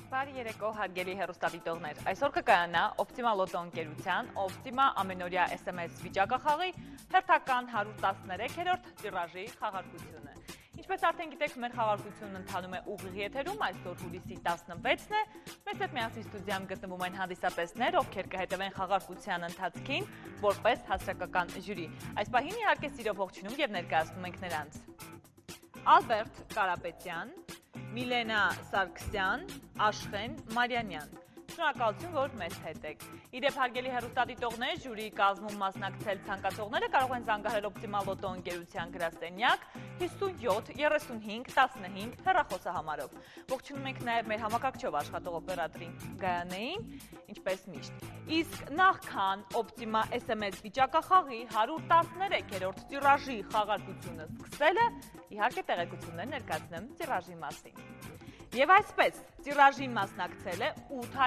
Բարի երեկո հարգելի հեռուստադիտողներ, այսօր կկայանա Optima Lotto ընկերության Optima ամենօրյա SMS վիճակախաղի հերթական 113-րդ տիրաժի խաղարկությունը։ Ինչպես արդեն գիտեք, մեր խաղարկությունն ընթանում է ուղիղ եթերում, այսօր հուլիսի 16-ն է, մեզ հետ միասին ստուդիայում գտնվում են հանդիսատեսներ, ովքեր կհետևեն խաղարկության ընթացքին որպես հասարակական ժյուրի։ Այս պահին իհարկե սիրով ողջունում եւ ներկայացնում ենք նրանց. Ալբերտ Կարապետյան, Միլենա Սարգսյան, Աշխեն Մարյանյան։ Շնորհակալություն, որ մեզ հետ եք։ Իդեպ հարգելի հեռուստադիտողներ, ժյուրիի կազմում մասնակցել ցանկացողները կարող են զանգահարել Optima Lotto ընկերության գրասենյակ 57 35 15 հեռախոսահամարով։ Ողջունում ենք նաև մեր համակարգչով աշխատող օպերատորին Գայանեին, ինչպես միշտ։ Իսկ նախքան Optima SMS վիճակախաղի 113-րդ տիրաժի խաղարկությունը սկսելը, իհարկե տեղեկություններ ներկայացնեմ տիրաժի մասին։ Եվ այսպես, տիրաժին մասնակցել է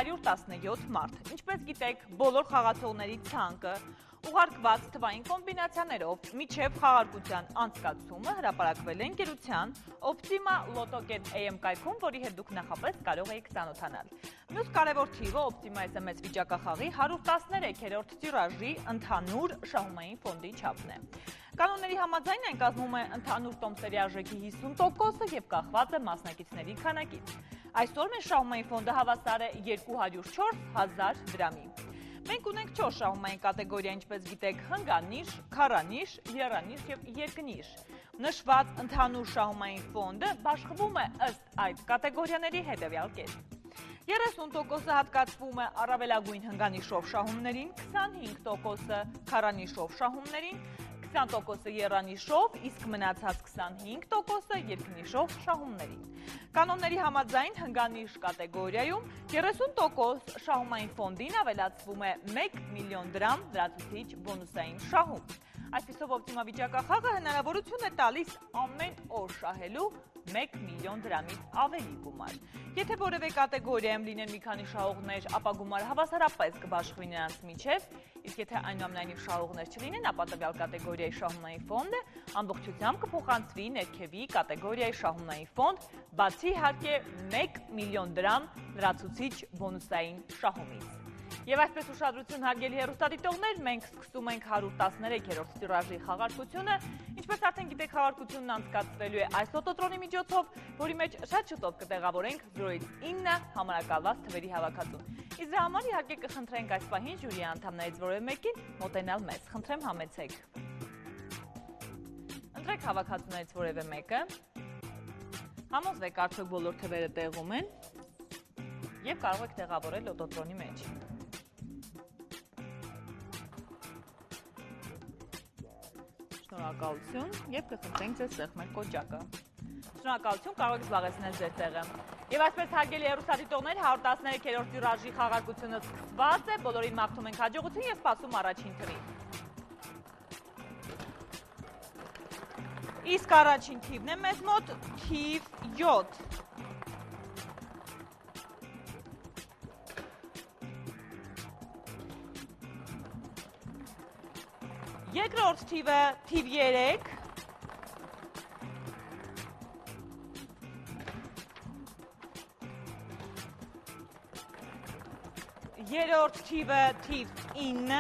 817 մարդ։ Ինչպես գիտեք, բոլոր խաղացողների ցանկը ուղարկված թվային կոմբինացիաներով միջև խաղարկության անցկացումը հրապարակվել է ընկերության Optima Lotto.am կայքում, որի հետ դուք նախապես կարող եք ծանոթանալ։ Մյուս կարևոր թիվը Optima SMS վիճակախաղի 113-րդ տիրաժի ընդհանուր շահումային ֆոնդի չափն է։ Կանոնների համաձայն այն կազմում է ընդհանուր տոմսերի արժեքի 50%-ը եւ կախված է մասնակիցների քանակից։ Այսօր մեր շահումային ֆոնդը հավասար է 204,000 դրամի։ Մենք ունենք 4 շահումային կատեգորիա, ինչպես գիտեք, հնգանիշ, քառանիշ, եռանիշ եւ երկնիշ։ Նշված ընդհանուր շահումային ֆոնդը բաշխվում է ըստ այդ կատեգորիաների հետևյալ կերպ։ 30%-ը հատկացվում է առավելագույն հնգանիշով շահումներին, 25%-ը քառանիշով շահումներին, 20%-ը եռանիշով, իսկ մնացած 25%-ը երկնիշով շահումներին։ Կանոնների համաձայն հնգանիշ կատեգորիայում 30% շահումային ֆոնդին ավելացվում է 1 միլիոն դրամ լրացուցիչ բոնուսային շահում։ Այսպիսով Optima վիճակախաղը հնարավորություն է տալիս ամեն օր շահելու 1 միլիոն դրամից ավելի գումար։ Եթե որևէ կատեգորիայում լինեն մի քանի շահողներ, ապա գումարը հավասարապես կբաշխվի նրանց միջև, իսկ եթե այնուամենայնիվ շահողներ չլինեն, ապա տվյալ կատեգորիայի շահումային ֆոնդը ամբողջությամբ կփոխանցվի ներքևի կատեգորիայի շահումային ֆոնդ, բացի իհարկե 1 միլիոն դրամ լրացուցիչ բոնուսային շահումից։ Եվ այսպես ուշադրություն հարգելի հեռուստադիտողներ, մենք սկսում ենք 113-րդ տիրաժի խաղարկությունը, ինչպես արդեն գիտեք, խաղարկությունն անցկացվելու է այս լոտոտրոնի միջոցով, որի մեջ շատ շուտով կտեղավորենք 0-ից 9 համարակալված թվերի հավաքածուն։ Իսկ դրա համար իհարկե կխնդրենք այս պահին ժյուրիի անդամներից որևէ մեկին մոտենալ մեզ։ Խնդրեմ համեցեք։ Ընտրեք հավաքածուներից որևէ մեկը։ Համոզվեք, արդյոք բոլոր թվերը տեղում են եւ կարող եք տեղավորել լոտոտրոնի մեջ։ Շնորհակալություն եւ կխնդրենք ձեզ սեղմել կոճակը։ Շնորհակալություն, կարող եք զբաղեցնել ձեր տեղը։ Եվ այսպես հարգելի հեռուստադիտողներ, 113-րդ տիրաժի խաղարկությունը սկսված է, բոլորին մաղթում ենք հաջողություն եւ սպասում առաջին թվին։ Իսկ առաջին թիվն է մեզ մոտ թիվ 7։ Երկրորդ թիվը թիվ 3, երրորդ թիվը թիվ 9,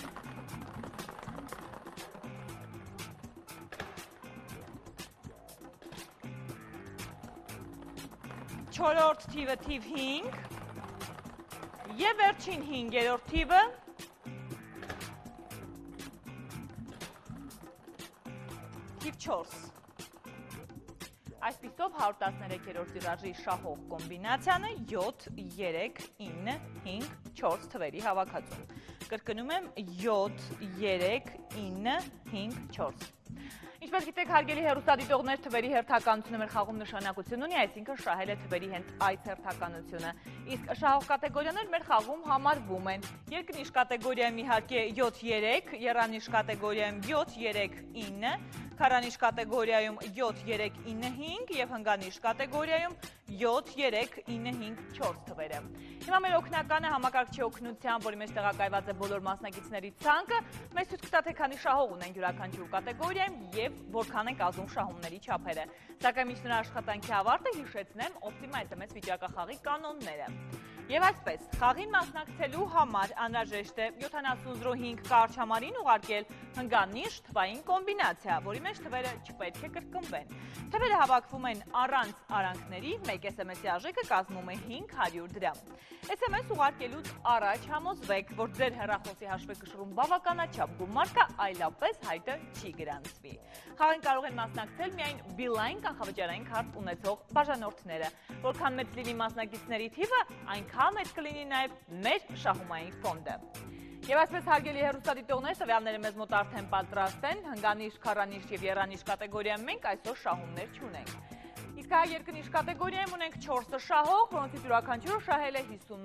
չորրորդ թիվը թիվ 5 եւ վերջին 5-րդ թիվը թիվ 4։ Այսպիսով 113-րդ տիրաժի շահող կոմբինացիան է 7, 3, 9, 5, 4 թվերի հավաքածուն։ Կրկնում եմ 7, 3, 9, 5, 4։ Ինչպես գիտեք, հարգելի հեռուստադիտողներ, թվերի հերթականությունը մեր խաղում նշանակություն ունի, այսինքն շահել է թվերի հենց այս հերթականությունը։ Իսկ շահող կատեգորիաներ մեր խաղում համարվում են երկնիշ կատեգորիայում իհարկե 7-3, եռանիշ կատեգորիայում 7-3-9, քառանիշ կատեգորիայում 7-3-9-5 եւ հնգանիշ կատեգորիայում 7, 3, 9, 5, 4 թվերը։ Հիմա մեր օգնականը համակարգչի օգնությամբ, որի մեջ տեղակայված է բոլոր մասնակիցների ցանկը, մեզ ցույց կտա թե քանի շահող ունենք յուրաքանչյուր կատեգորիայում եւ որքան են կազմում շահումների չափերը։ Սակայն մինչ նրա աշխատանքի ավարտը հիշեցնեմ Optima SMS վիճակախաղի կանոնները։ Եվ այսպես, խաղին մասնակցելու համար անհրաժեշտ է 7005 կարճ համարին ուղարկել հնգանիշ թվային կոմբինացիա, որի մեջ թվերը չպետք է կրկնվեն։ Թվերը հավաքվում են առանց արանքների, մեկ SMS-ի արժեքը կազմում է 500 դրամ։ SMS ուղարկելուց առաջ համոզվեք, որ ձեր հեռախոսի հաշվեկշռում բավականաչափ գումար կա, այլապես հայտը չի գրանցվի։ Խաղին կարող են մասնակցել միայն Beeline կանխավճարային քարտ ունեցող բաժանորդները, որքան մեծ լինի մասնակիցների թիվը, այնքան մեծ կլինի նաև մեր շահումային ֆոնդը։ Եվ այսպես հարգելի հեռուստադիտողներ, տվյալները մեզ մոտ արդեն պատրաստ են, հնգանիշ, քառանիշ եւ եռանիշ կատեգորիայում մենք այսօր շահումներ չունենք։ Իսկ հայ երկնիշ կատեգորիայում ունենք 4 շահող, որոնցից յուրաքանչյուրը շահել է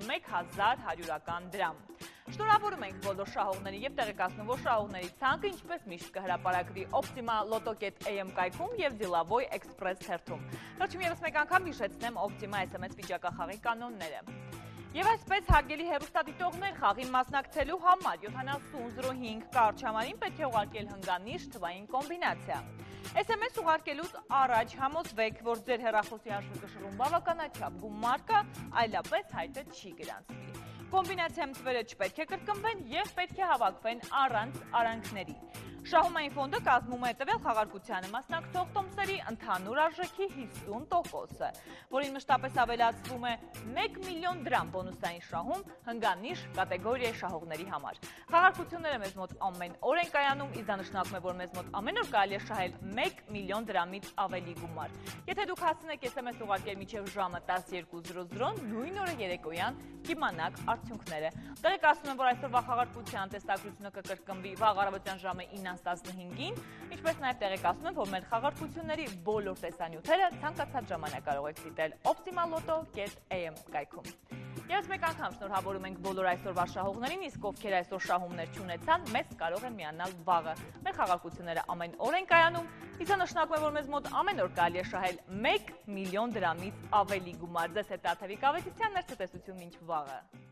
51100 դրամ։ Շնորհավորում ենք բոլոր շահողներին եւ տեղեկացնում, որ շահողների ցանկը ինչպես միշտ կհրապարակվի Optima Lotto.am կայքում եւ Dealavoy Express թերթում։ Վերջում եւս մեկ անգամ հիշեցնեմ Optima SMS վիճակախաղի կանոնները։ Եվ այսպես հարգելի հեռուստադիտողներ, խաղին մասնակցելու համար 7005 կարճ համարին պետք է ուղարկել հնգանիշ թվային կոմբինացիա։ SMS ուղարկելուց առաջ համոզվեք, որ ձեր հեռախոսի հաշվեկշռում բավականաչափ գումար կա, այլապես հայտը չի գրանցվի։ Կոմբինացիայում թվերը չպետք է կրկնվեն եւ պետք է հավաքվեն առանց արանքների։ Շահումային ֆոնդը կազմում է տվյալ խաղարկությանը մասնակցող տոմսերի ընդհանուր արժեքի 50%-ը, որին մշտապես ավելացվում է 1 միլիոն դրամ բոնուսային շահում հնգանիշ կատեգորիայի շահողների համար։ Խաղարկությունները մեզ մոտ ամեն օր են կայանում, իսկ դա նշանակում է, որ մեզ մոտ ամեն օր կարելի է շահել 1 միլիոն դրամից ավելի գումար։ Եթե դուք հասցնեք SMS ուղարկել մինչև ժամը 12:00, նույն օրը երեկոյան կիմանաք արդյունքները։ Տեղեկացնում եմ, որ այսօրվա խաղարկության տեսակցությունը կկրկնվի վաղ առավոտյան ժամը 9:15-ին, ինչպես նաև տեղեկացնում եմ, որ մեր խաղարկությունների բոլոր տեսանյութերը ցանկացած ժամանակ կարող եք դիտել Optima Lotto.am կայքում։ Եվ մեկ անգամ շնորհավորում ենք բոլոր այսօրվա շահողներին, իսկ ովքեր այսօր շահումներ չունեցան, մեզ կարող են միանալ վաղը։ Մեր խաղարկությունները ամեն օր են կայանում, իսկ դա նշանակում է, որ մեզ մոտ ամեն օր կարելի է շահել 1 միլիոն դրամից ավելի գումար։ Ձեզ հետ Տաթևիկ Ավետիսյանն էր, ցտեսություն մինչ վաղը։